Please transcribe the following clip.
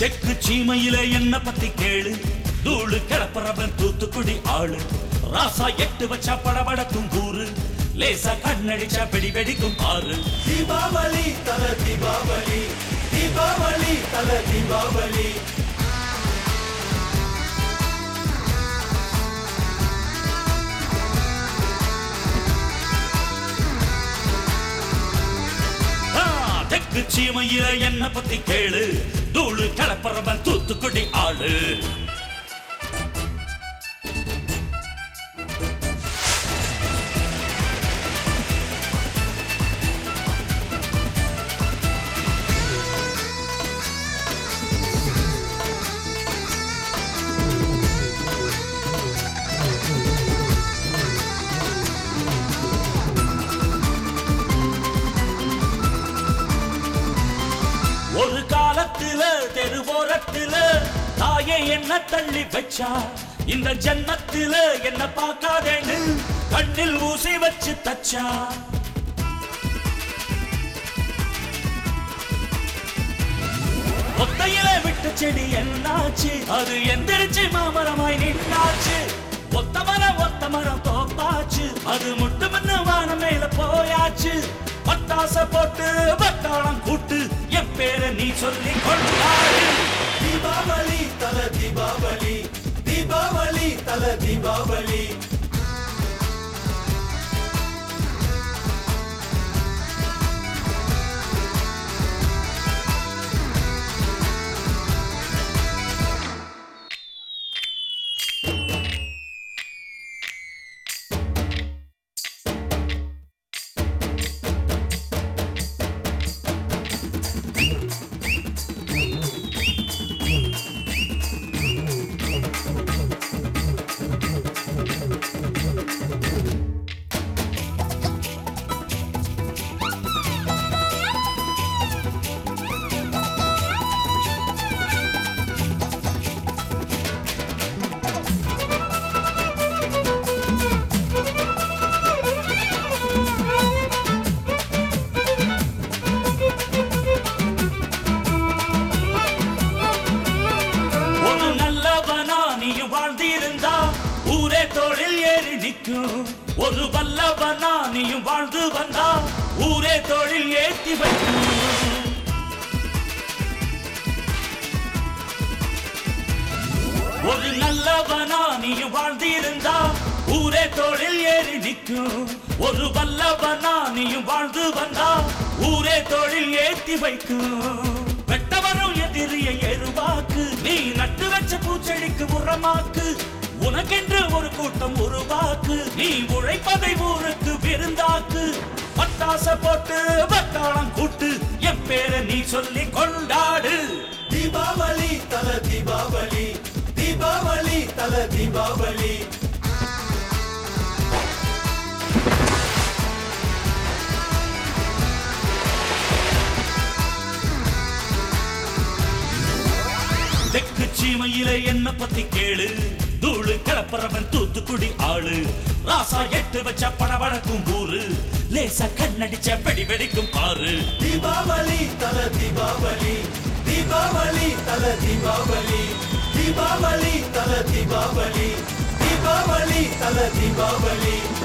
தெற்கு சீமையில என்ன பத்தி கேளு, தூளு கிளப்புறவன் தூத்துக்குடி ஆளு. ராசா எட்டு வச்சா படபடக்கும் ஊரு, லேசா கண்ணடிச்சா வெடி வெடிக்கும் ஆறு. தீபாவளி தல தீபாவளி, தீபாவளி தல தீபாவளி. தெற்கு சீமையில என்ன பத்தி கேளு, தூளு கிளப்புறவன் தூத்துக்குடி ஆளு. ஒரு காலத்துல தெருவோரத்துல தாயே என்ன தள்ளி வச்சா, இந்த ஜன்னத்துல என்ன பார்க்காதேன்னு கண்ணில் ஊசி வச்சு தச்சா. ஒத்தையில விட்ட செடி என்னாச்சு, அது எந்திரிச்சு மாமரமாய் நின்னாச்சு. ஒத்த மரம் தோப்பாச்சு, அது முட்டு மண்ணு வானம் மேல போயாச்சு. பட்டாச போட்டு பட்டாளம் கூட்டு, என் பேரை நீ சொல்லி கொண்டாடு. தீபாவளி தல தீபாவளி, தீபாவளி தல தீபாவளி. ஊரே தோளில் ஏறி நிற்கும், ஒரு வல்லவனா நீயும் வாழ்ந்து வந்தா ஊரே தோளில் ஏற்றி வைக்கும். ஒரு நல்லவனா நீயும் வாழ்ந்திருந்தா ஊரே தோளில் ஏறி நிற்கும், ஒரு வல்லவனா நீயும் வாழ்ந்து வந்தா ஊரே தோளில் ஏற்றி வைக்கும். வெட்டவரும் எதிரிய எருவாக்கு, நீ நட்டு வச்ச பூச்செடிக்கு உரமாக்கு. உனக்கென்று ஒரு கூட்டம் உருவாக்கு, நீ உழைப்பதை ஊருக்கு விருந்தாக்கு. பட்டாச போட்டு பட்டாளம் கூட்டு, என் பேரை நீ சொல்லி கொண்டாடு. தீபாவளி தல தீபாவளி, தீபாவளி தல தீபாவளி. தெற்கு சீமையில என்ன பத்தி கேளு, தூளு கிளப்புறவன் தூத்துக்குடி ஆளு. ராசா எட்டு வச்ச படபடக்கும் ஊரு, லேசா கண்ணடிச்ச வெடி வெடிக்கும் ஆறு. தீபாவளி தல தீபாவளி, தீபாவளி தல தீபாவளி, தீபாவளி தல தீபாவளி, தீபாவளி தல தீபாவளி.